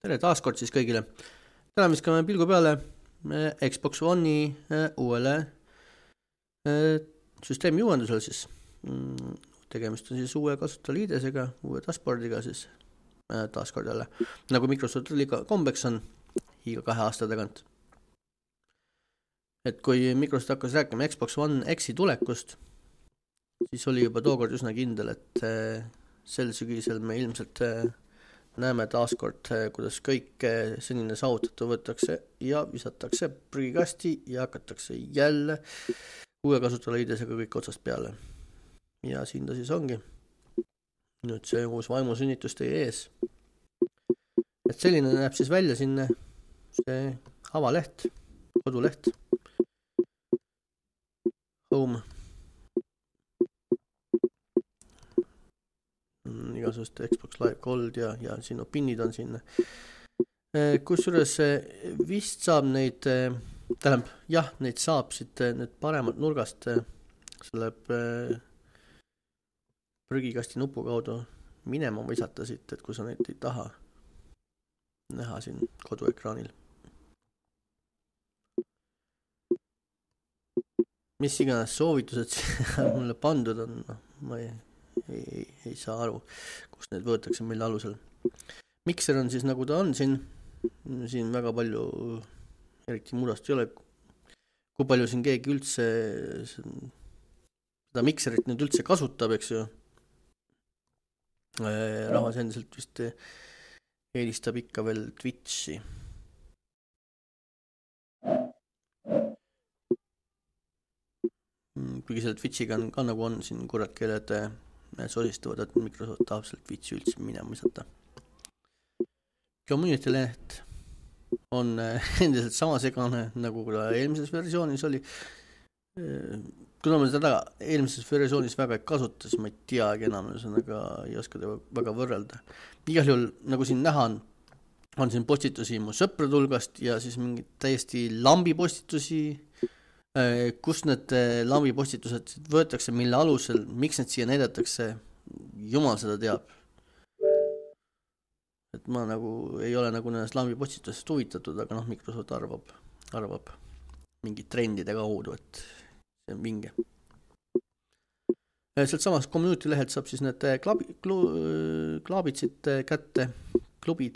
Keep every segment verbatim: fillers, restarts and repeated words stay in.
Tere taaskord siis kõigile. Täna viskame pilgu peale Xbox One'i uuele süsteemi uuendusel siis. Tegemist on siis uue kasutajaliidesega, uue dashboardiga siis taaskord jälle. Nagu Microsoft liiga kombeks on iga kahe aasta tagant. Et kui Microsoft hakkas rääkima Xbox One X-i tulekust, siis oli juba tookord üsna kindel, et sel sügisel me ilmselt näeme taaskord, kuidas kõik senine saavutatu võetakse ja visatakse prügikasti ja hakatakse jälle uue kasutajaliidesega kõik otsast peale. Ja siin ta siis ongi. Nüüd see uus vaimusünnitus teie ees. Et selline näeb siis välja sinna see avaleht, koduleht. Home. Igasugust Xbox Live Gold ja, ja siin on pinnid on sinna. Kusjuures vist saab neid, tähendab, jah, neid saab siit nüüd paremalt nurgast selle prügikasti nupu kaudu minema visata siit, et kui sa neid ei taha näha siin koduekraanil. Mis iganes soovitused mulle pandud on, no, ma ei, ei, ei saa aru, kus need võetakse mille alusel. Mikser on siis nagu ta on siin, siin väga palju eriti mudast ei ole, kui palju siin keegi üldse seda mikserit nüüd üldse kasutab, eks ju. Rahvas endiselt vist eelistab ikka veel Twitchi. Kuigi selle Twitchiga on ka nagu on siin kurat keeled sosistavad, et Microsoft tahab selle Twitchi üldse minema visata. Community leht on endiselt sama segane, nagu kui eelmises versioonis oli. Kuna ma seda eelmises versioonis väga ei kasuta, siis ma ei teagi enam, aga ei oska teda väga võrrelda. Igal juhul, nagu siin näha on, on siin postitusi mu sõprade hulgast ja siis mingi täiesti lambi postitusi, kus need lambi postitused võetakse, mille alusel, miks need siia näidatakse, jumal seda teab. Et ma nagu ei ole nagu nendest lambi postitusest huvitatud, aga noh, Microsoft arvab, arvab mingi trendide kaudu, et see on vinge. Sealt samas community lehelt saab siis need klabi, klu, klaabid siit kätte, klubid,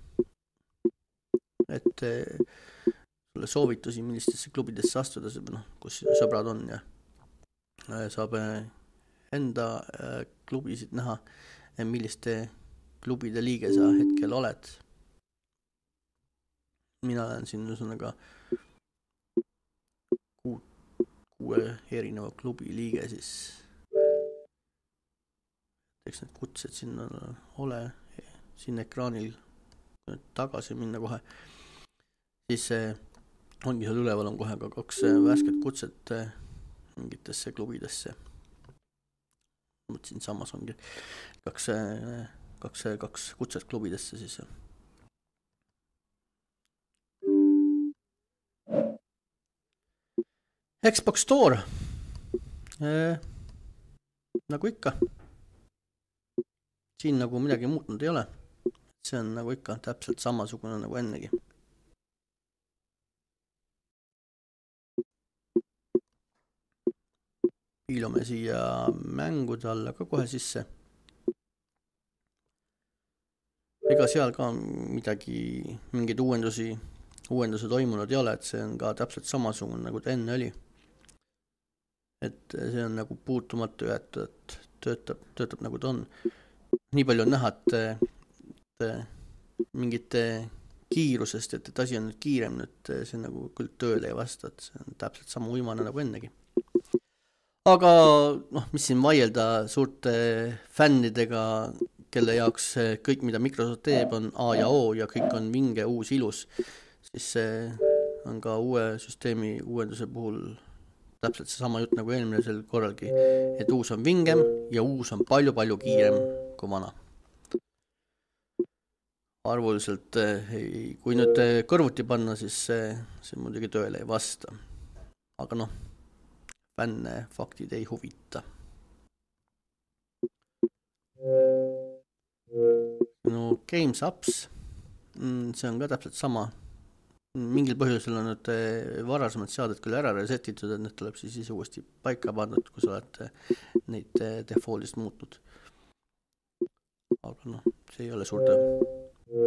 et sulle soovitusi, millistesse klubidesse astuda, noh, kus sõbrad on ja saab enda klubisid näha, milliste klubide liige sa hetkel oled. Mina olen siin üsnaga kuu, kuue erineva klubi liige siis. Eks need kutsed sinna ole, siin ekraanil tagasi minna kohe. Siis ongi seal üleval on kohe ka kaks värsket kutset mingitesse klubidesse. Mõtlesin samas ongi kaks, kaks, kaks kutset klubidesse siis. Xbox Store. Eh, nagu ikka. Siin nagu midagi muutnud ei ole. See on nagu ikka täpselt samasugune nagu ennegi. Piilome siia mängude alla ka kohe sisse. Ega seal ka midagi, mingeid uuendusi, uuenduse toimunud ei ole, et see on ka täpselt samasugune nagu ta enne oli. Et see on nagu puutumatu jäetud, et töötab, töötab nagu ta on. Nii palju on näha, et, et mingite kiirusest, et, et asi on nüüd kiirem, et see nagu küll tööle ei vasta, et see on täpselt sama uimane nagu ennegi. Aga noh, mis siin vaielda suurte fännidega, kelle jaoks kõik, mida Microsoft teeb, on A ja O ja kõik on vinge, uus, ilus, siis see on ka uue süsteemi uuenduse puhul täpselt see sama jutt nagu eelmine sel korralgi, et uus on vingem ja uus on palju-palju kiirem kui vana. Arvuliselt, kui nüüd kõrvuti panna, siis see, see muidugi tööle ei vasta. Aga noh, fänne faktid ei huvita. No Games Apps see on ka täpselt sama. Mingil põhjusel on need varasemad seaded küll ära resetitud, et need tuleb siis ise uuesti paika pandud, kui sa oled neid defaultist muutnud. Aga noh, see ei ole suur töö.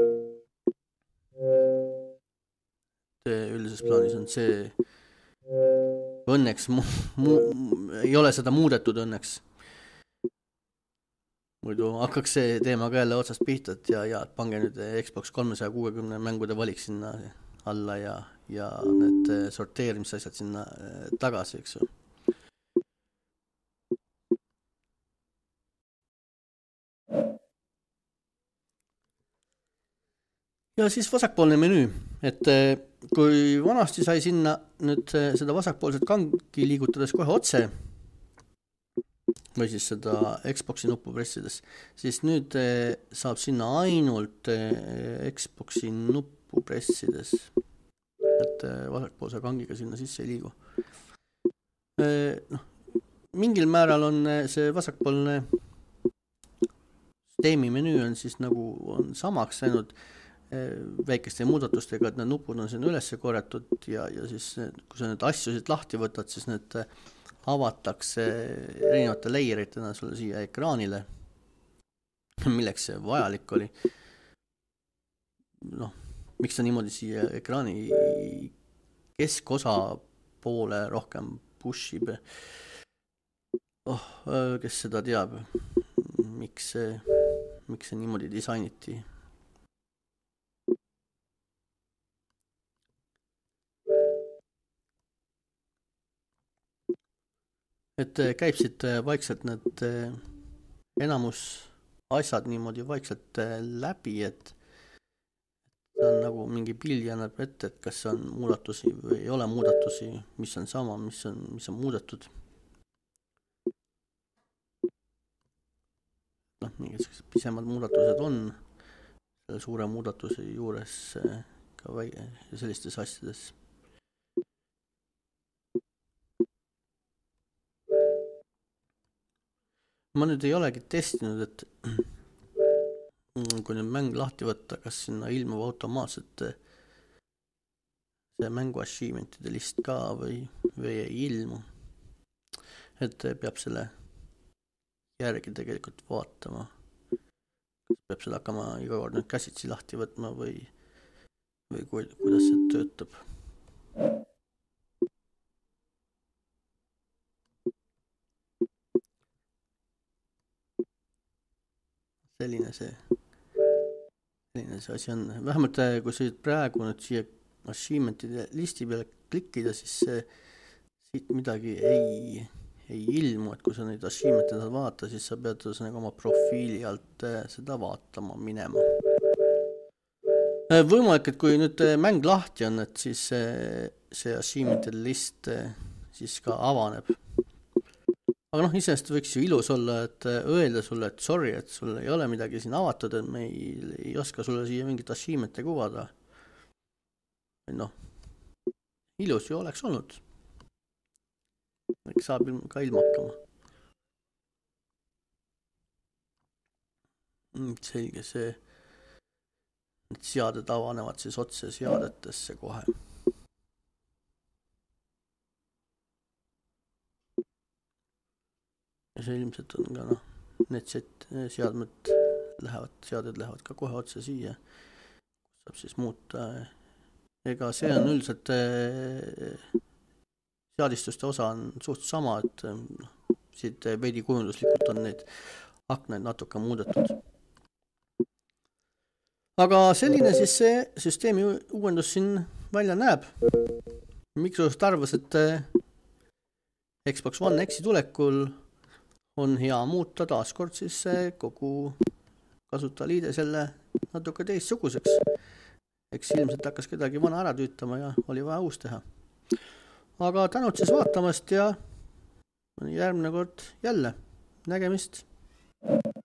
Üldises plaanis on see õnneks mu, mu, ei ole seda muudetud õnneks. Muidu hakkaks see teema ka jälle otsast pihta, et ja, ja pange nüüd Xbox kolmesaja kuuekümne mängude valik sinna alla ja, ja need sorteerimisasjad sinna tagasi, eks ju. Ja siis vasakpoolne menüü, et kui vanasti sai sinna nüüd seda vasakpoolset kangi liigutades kohe otse või siis seda Xboxi nuppu pressides, siis nüüd saab sinna ainult Xboxi nuppu pressides, et vasakpoolse kangiga sinna sisse ei liigu. No, mingil määral on see vasakpoolne süsteemi menüü on siis nagu on samaks läinud väikeste muudatustega, et need nupud on sinna üles korjatud ja, ja siis kui sa need asjusid lahti võtad, siis need avatakse erinevate layeritena sulle siia ekraanile, milleks see vajalik oli. Noh, miks ta niimoodi siia ekraani keskosa poole rohkem pushib? Oh, kes seda teab, miks see, miks see niimoodi disainiti? Et käib siit vaikselt need enamus asjad niimoodi vaikselt läbi, et see on nagu mingi pildi annab ette, et kas on muudatusi või ei ole muudatusi, mis on sama, mis on, mis on muudetud. Noh, mingisugused pisemad muudatused on selle suure muudatuse juures ka väi- sellistes asjades. Ma nüüd ei olegi testinud, et kui nüüd mäng lahti võtta, kas sinna ilmub automaatselt see mängu achievementide list ka või, või ei ilmu. Et peab selle järgi tegelikult vaatama. Peab seda hakkama iga kord nüüd käsitsi lahti võtma või, või kuidas see töötab. Selline see, selline see asi on. Vähemalt kui sa praegu nüüd siia achievementide listi peale klikkida, siis see, siit midagi ei, ei ilmu, et kui sa neid achievementide saad vaata, siis sa pead oma profiili alt seda vaatama minema. Võimalik, et kui nüüd mäng lahti on, et siis see, see achievementide list siis ka avaneb. Aga noh, iseenesest võiks ju ilus olla, et öelda sulle, et sorry, et sul ei ole midagi siin avatud, et me ei, ei oska sulle siia mingit achievemente kuvada. Noh, ilus ju oleks olnud. Eks saab ka ilma hakkama. Selge see, et seaded avanevad siis otse seadetesse kohe. Ja see ilmselt on ka noh, need set, seadmed lähevad, seaded lähevad ka kohe otse siia, saab siis muuta. Ega see on üldiselt seadistuste osa on suht sama, et siit veidi kujunduslikult on neid aknaid natuke muudetud. Aga selline siis see süsteemi uuendus siin välja näeb. Microsoft arvas, et Xbox One X-i tulekul on hea muuta taaskord siis kogu kasutajaliide selle natuke teistsuguseks. Eks ilmselt hakkas kedagi vana ära tüütama ja oli vaja uus teha. Aga tänud siis vaatamast ja järgmine kord jälle nägemist.